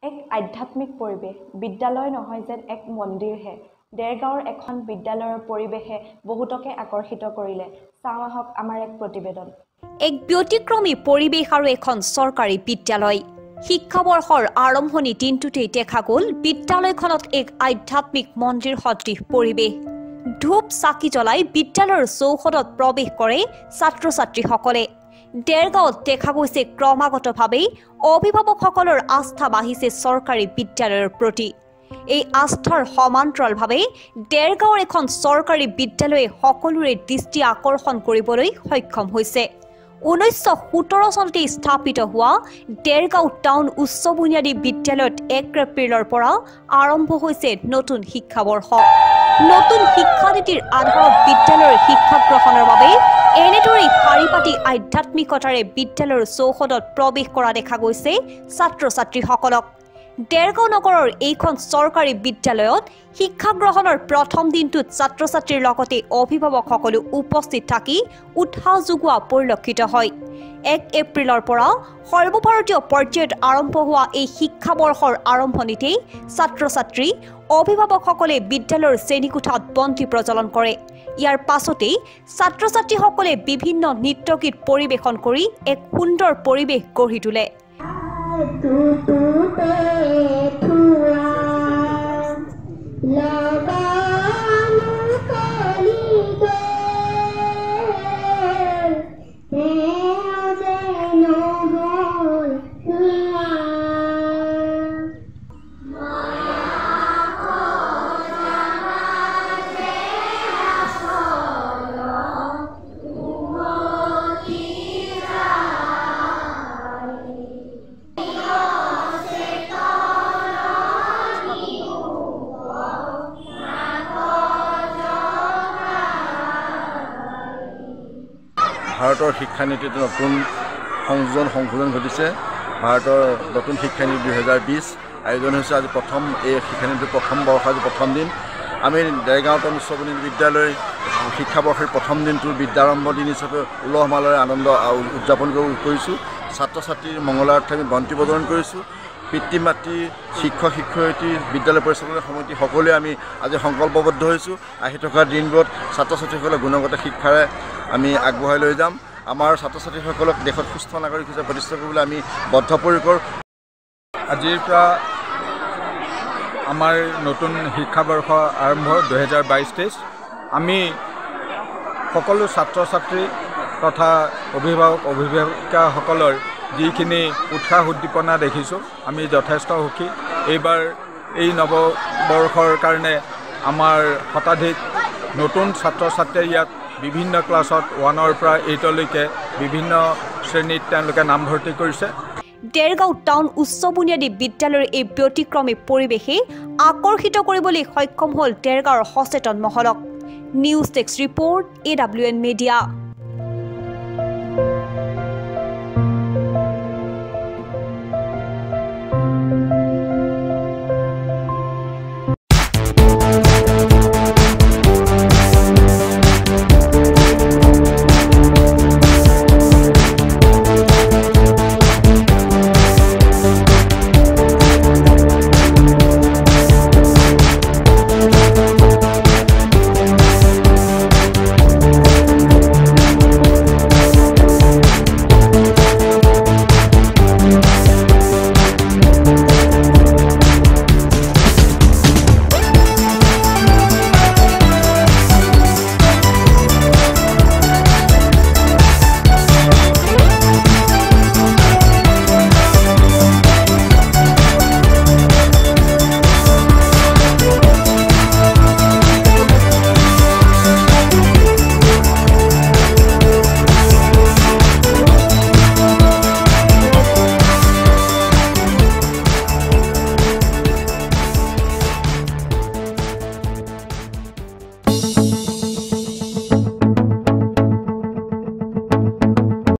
এক আধ্যাত্মিক পৰিৱেশ বিদ্যালয় নহয় যেন এক মন্দিৰহে দেৰগাঁৱৰ এখন বিদ্যালয়ৰ পৰিৱেশে বহুতকে আকৰ্ষিত কৰিলে চাওঁ আহক আমাৰ এক প্ৰতিবেদন এক ব্যতিক্ৰমী পৰিৱেশ আৰু এখন চৰকাৰী বিদ্যালয় শিক্ষাবৰ্ষৰ আৰম্ভণি দিনটোতেই দেখা গ'ল বিদ্যালয়খনত এক আধ্যাত্মিক মন্দিৰ সদৃশ পৰিৱেশ ধূপ চাকি জ্বলাই বিদ্যালয়ৰ চৌহদত প্ৰৱেশ কৰে ছাত্ৰ-ছাত্ৰীসকলে দেৰগাঁৱত দেখা গৈছে ক্ৰমাগতভাৱে অভিভাৱকসকলৰ আস্থা বাঢ়িছে চৰকাৰী বিদ্যালয়ৰ প্ৰতি এই আস্থাৰ সমান্তৰালভাৱে দেৰগাঁৱৰ এখন চৰকাৰী বিদ্যালয়ে সকলোৰে দৃষ্টি আকৰ্ষণ কৰিবলৈ সক্ষম হৈছে 1917 চনতে স্থাপিত হোৱা দেৰগাঁও টাউন উচ্চ বুনিয়াদী বিদ্যালয়ত 1 এপ্ৰিলৰ পৰা আৰম্ভ হৈছে নতুন শিক্ষাবৰ্ষ নতুন শিক্ষানীতিৰ আধাৰত বিদ্যালয়ৰ শিক্ষা গ্ৰহণৰ বাবে এনেদৰে শাৰীপাতি আধ্যাত্মিকতাৰে বিদ্যালয়ৰ চৌহদত প্ৰৱেশ কৰা দেখা গৈছে ছাত্ৰ-ছাত্ৰীসকলক দেৰগাঁও নগৰৰ এইখন চৰকাৰী বিদ্যালয়ত শিক্ষা গ্ৰহণৰ প্ৰথম দিনটোত ছাত্ৰ-ছাত্ৰীৰ লগতে অভিভাৱকসকলো উপস্থিত থাকি উৎসাহ যোগোৱা পৰিলক্ষিত হয় 1 এপ্ৰিলৰ পৰা সৰ্বভাৰতীয় পৰ্যায়ত আৰম্ভ হোৱা এই শিক্ষাবৰ্ষৰ আৰম্ভণিতেই ছাত্ৰ-ছাত্ৰী অভিভাৱকসকলে বিদ্যালয়ৰ শ্ৰেণীকোঠাত বন্তি প্ৰজ্বলন কৰে ইয়াৰ পাছতেই ছাত্ৰ-ছাত্ৰীসকলে বিভিন্ন নৃত্যগীত পৰিৱেশন কৰি এক সুন্দৰ পৰিৱেশ গঢ়ি তোলে ভাৰতৰ শিক্ষানীতিত নতুন সংশোধন ঘটিছে ভাৰতৰ নতুন শিক্ষানীতি 2020 আয়োজন হৈছে আজি প্ৰথম এই শিক্ষানীতিৰ প্ৰথম বৰ্ষ আজি প্ৰথম দিন আমি দেৰগাঁও টাউন উচ্চ বুনিয়াদী বিদ্যালয় শিক্ষাবৰ্ষৰ প্ৰথম দিনটোৰ বিদ্যাৰম্ভ দিন হিচাপে উলহ মালহেৰে আনন্দ উদযাপন কৰিছোঁ ছাত্ৰ-ছাত্ৰীৰ মংগলাৰ্থে আমি বন্তি প্ৰজ্বলন কৰিছোঁ পিতৃ মাতৃ শিক্ষক শিক্ষয়িত্ৰী বিদ্যালয় পৰিচালনা সমিতি সকলোৱে আমি আজি সংকল্পবদ্ধ হৈছোঁ আহি থকা দিনবোৰত ছাত্ৰ-ছাত্ৰীসকলে গুণগত শিক্ষাৰে আমি আগবঢ়াই লৈ যাম আমাৰ ছাত্ৰ-ছাত্ৰীসকলক দেশত সুস্থ নাগৰিক হিচাপে প্ৰতিষ্ঠা কৰিবলৈ আমি বদ্ধপৰিকৰ আজিৰ পৰা আমাৰ নতুন শিক্ষাবৰ্ষ আৰম্ভ 2022-23 আমি সকলো ছাত্ৰ-ছাত্ৰী তথা অভিভাৱিকাসকলৰ যিখিনি উৎসাহ উদ্দীপনা দেখিছোঁ আমি যথেষ্ট সুখী এইবাৰ এই নৱবৰ্ষৰ কাৰণে আমাৰ শতাধিক নতুন ছাত্ৰ-ছাত্ৰীয়ে ইয়াত বিভিন্ন ক্লাছত 1ৰ পৰা 8লৈকে বিভিন্ন শ্ৰেণীত তেওঁলোকে নামভৰ্তি কৰিছে দেৰগাঁও টাউন উচ্চ বুনিয়াদী বিদ্যালয়ৰ এই ব্যতিক্ৰমী পৰিৱেশে আকৰ্ষিত কৰিবলৈ সক্ষম হ'ল দেৰগাঁৱৰ সচেতন মহলক news desk report AWN media